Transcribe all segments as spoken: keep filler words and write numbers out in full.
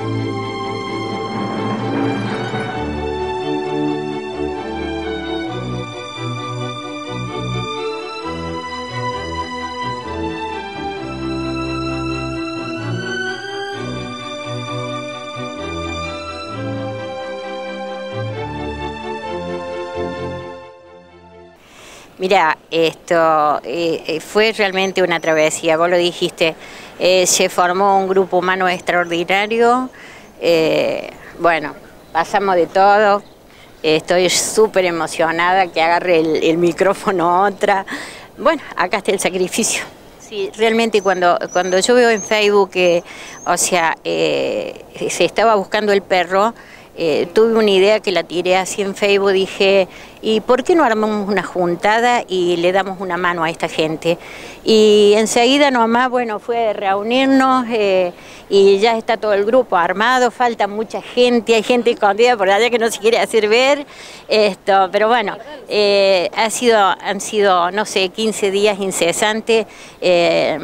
Mira, esto eh, fue realmente una travesía, vos lo dijiste, eh, se formó un grupo humano extraordinario, eh, bueno, pasamos de todo, estoy súper emocionada que agarre el, el micrófono otra, bueno, acá está el sacrificio. Sí, realmente cuando, cuando yo veo en Facebook que, o sea, eh, se estaba buscando el perro, Eh, tuve una idea que la tiré así en Facebook, dije, ¿y por qué no armamos una juntada y le damos una mano a esta gente? Y enseguida nomás, bueno, fue reunirnos eh, y ya está todo el grupo armado, falta mucha gente, hay gente escondida por allá que no se quiere hacer ver, esto, pero bueno, eh, ha sido, han sido, no sé, quince días incesantes. eh,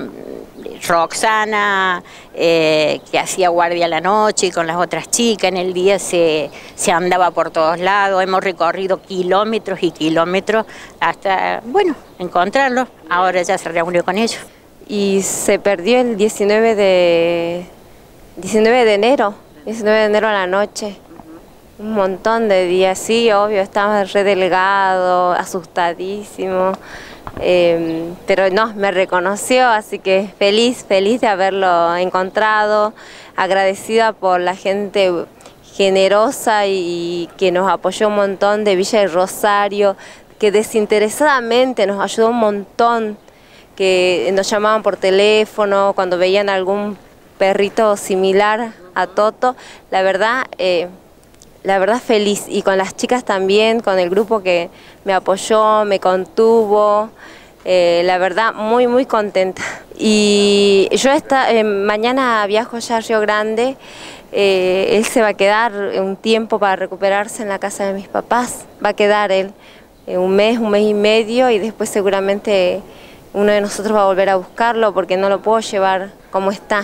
Roxana, eh, que hacía guardia a la noche con las otras chicas, en el día se, se andaba por todos lados, hemos recorrido kilómetros y kilómetros hasta, bueno, encontrarlos, ahora ya se reunió con ellos. Y se perdió el diecinueve de enero, diecinueve de enero a la noche, un montón de días, sí, obvio, estaba re delgado, asustadísimo. Eh, pero no, me reconoció, así que feliz, feliz de haberlo encontrado, agradecida por la gente generosa y que nos apoyó un montón de Villa del Rosario, que desinteresadamente nos ayudó un montón, que nos llamaban por teléfono cuando veían algún perrito similar a Toto. La verdad, eh, la verdad feliz, y con las chicas también, con el grupo que me apoyó, me contuvo, eh, la verdad muy muy contenta. Y yo esta, eh, mañana viajo ya a Río Grande, eh, él se va a quedar un tiempo para recuperarse en la casa de mis papás, va a quedar él eh, un mes, un mes y medio, y después seguramente uno de nosotros va a volver a buscarlo porque no lo puedo llevar como está.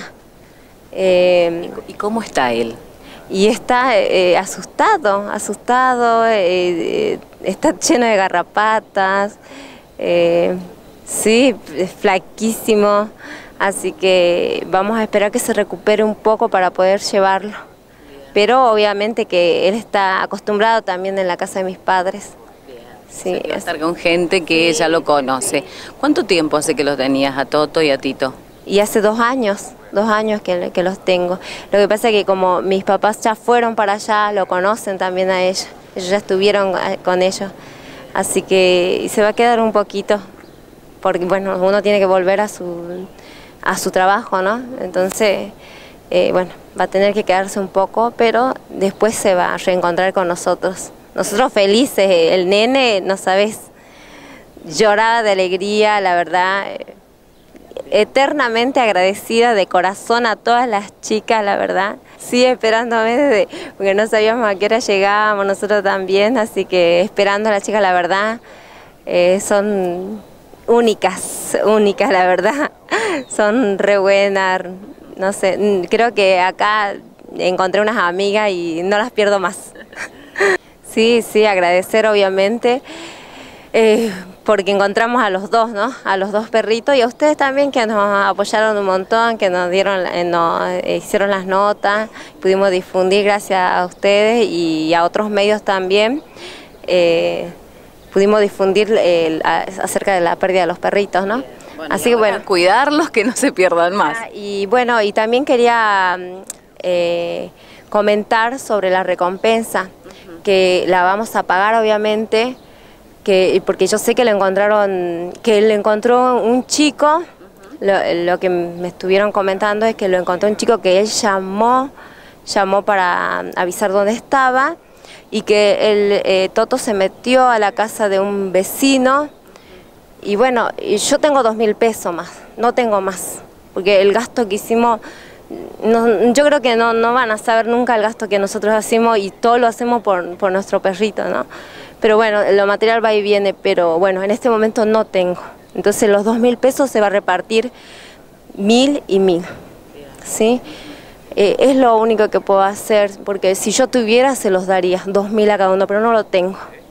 Eh, ¿Y cómo está él? Y está eh, asustado, asustado, eh, eh, está lleno de garrapatas, eh, sí, es flaquísimo, así que vamos a esperar que se recupere un poco para poder llevarlo. Pero obviamente que él está acostumbrado también en la casa de mis padres. Sí, va a estar con gente que ella lo conoce. ¿Cuánto tiempo hace que los tenías a Toto y a Tito? Y hace dos años, dos años que, que los tengo. Lo que pasa es que como mis papás ya fueron para allá, lo conocen también a ellos. Ellos ya estuvieron con ellos. Así que se va a quedar un poquito, porque bueno, uno tiene que volver a su, a su trabajo, ¿no? Entonces, eh, bueno, va a tener que quedarse un poco, pero después se va a reencontrar con nosotros. Nosotros felices, el nene, no sabes, lloraba de alegría, la verdad. Eternamente agradecida de corazón a todas las chicas, la verdad. Sí, esperándome desde, porque no sabíamos a qué hora llegábamos, nosotros también, así que esperando a las chicas, la verdad, eh, son únicas, únicas, la verdad. Son re buenas, no sé, creo que acá encontré unas amigas y no las pierdo más. Sí, sí, agradecer obviamente. Eh, porque encontramos a los dos, ¿no? A los dos perritos, y a ustedes también que nos apoyaron un montón, que nos dieron, eh, nos eh, hicieron las notas, pudimos difundir gracias a ustedes y a otros medios también, eh, pudimos difundir eh, acerca de la pérdida de los perritos, ¿no? Bueno, así que bueno, cuidarlos, que no se pierdan más. Ah, y bueno, y también quería eh, comentar sobre la recompensa, uh-huh. que la vamos a pagar obviamente, que, porque yo sé que lo encontraron, que lo encontró un chico, uh-huh. lo, lo que me estuvieron comentando es que lo encontró un chico que él llamó, llamó para avisar dónde estaba, y que el eh, Toto se metió a la casa de un vecino, y bueno, yo tengo dos mil pesos más, no tengo más, porque el gasto que hicimos, no, yo creo que no, no van a saber nunca el gasto que nosotros hacemos, y todo lo hacemos por, por nuestro perrito, ¿no? Pero bueno, lo material va y viene, pero bueno, en este momento no tengo. Entonces los dos mil pesos se va a repartir mil y mil, ¿sí? Eh, es lo único que puedo hacer, porque si yo tuviera se los daría, dos mil a cada uno, pero no lo tengo.